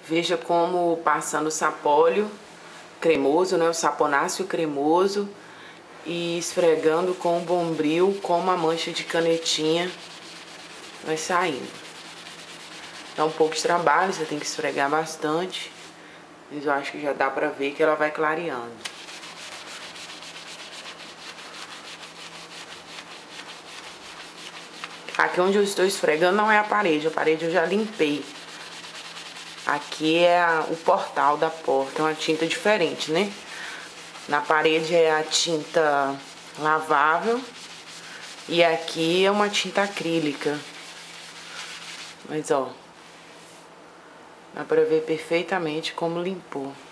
Veja como passando o sapólio cremoso, né, o saponáceo cremoso, e esfregando com o bombril, com uma mancha de canetinha, vai saindo. Dá um pouco de trabalho, você tem que esfregar bastante, mas eu acho que já dá pra ver que ela vai clareando. Aqui onde eu estou esfregando não é a parede eu já limpei. Aqui é o portal da porta, é uma tinta diferente, né? Na parede é a tinta lavável e aqui é uma tinta acrílica. Mas ó, dá pra ver perfeitamente como limpou.